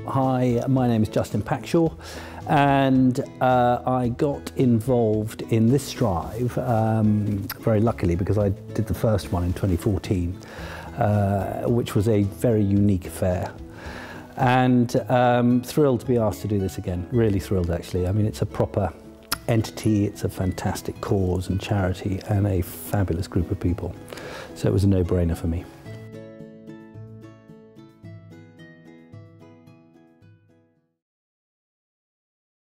Hi, my name is Justin Packshaw, and I got involved in this strive very luckily because I did the first one in 2014, which was a very unique affair. And thrilled to be asked to do this again, really thrilled actually. I mean, it's a proper entity, it's a fantastic cause and charity and a fabulous group of people. So it was a no-brainer for me.